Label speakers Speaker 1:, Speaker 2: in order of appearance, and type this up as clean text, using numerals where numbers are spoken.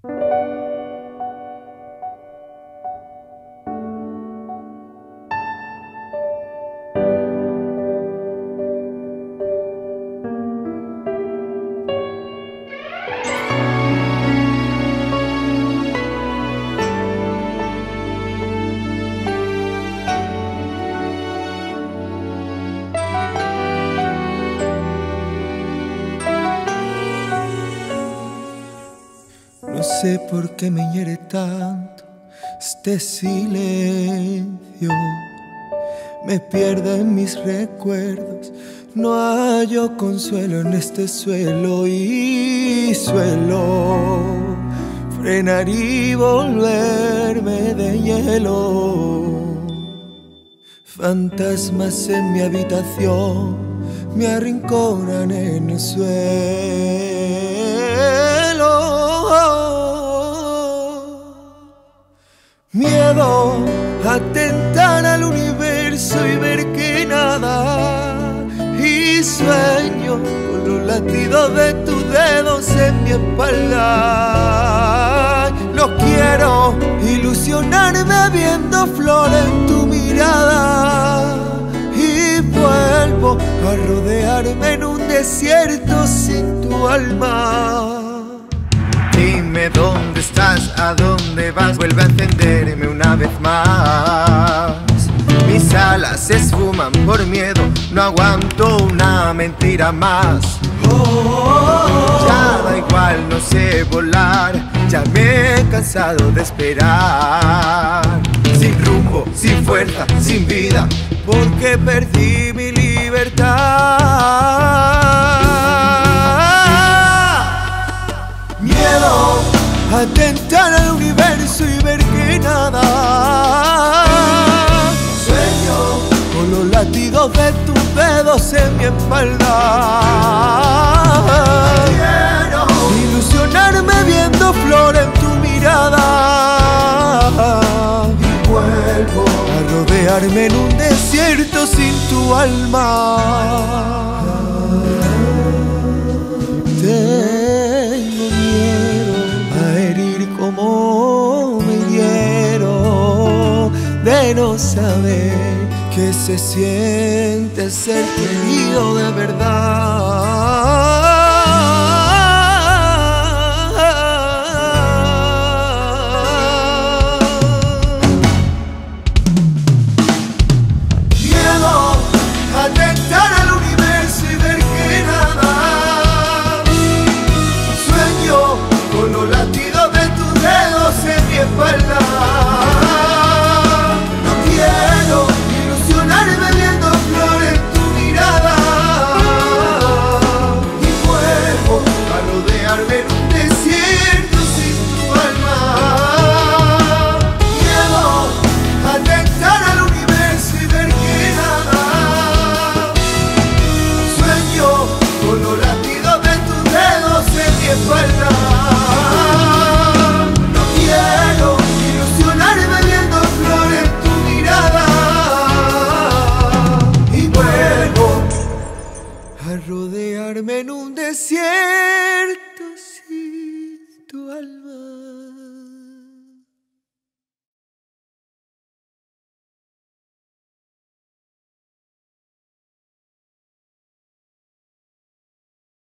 Speaker 1: No sé por qué me hiere tanto este silencio. Me pierdo en mis recuerdos, no hallo consuelo en este suelo y suelo frenar y volverme de hielo. Fantasmas en mi habitación me arrinconan en el suelo. Miedo a tentar al universo y ver que nada. Y sueño con los latidos de tus dedos en mi espalda. No quiero ilusionarme viendo flores en tu mirada. Y vuelvo a rodearme en un desierto sin tu alma.
Speaker 2: Dime dónde estás, a dónde vas, vuelve a encenderme una vez más. Mis alas se esfuman por miedo, no aguanto una mentira más. Ya da igual, no sé volar, ya me he cansado de esperar. Sin rumbo, sin fuerza, sin vida, porque perdí mi libertad.
Speaker 1: Miedo a tentar al universo y ver que nada. Sueño con los latidos de tus dedos en mi espalda. Quiero ilusionarme viendo flores en tu mirada. Y vuelvo a rodearme en un desierto sin tu alma. Tengo miedo a herir como me hirieron, de no saber que se siente ser querido de verdad. Miedo a tentar al universo y ver que nada. Sueño con los latidos de tus dedos en mi espalda. No quiero ilusionarme viendo flores en tu mirada. Y vuelvo a rodearme en un desierto sin tu alma. Miedo a tentar al universo y ver que nada. Sueño con los latidos de tus dedos en mi espalda. No quiero ilusionarme viendo flores en tu mirada. Y vuelvo a rodearme en un desierto sin tu alma.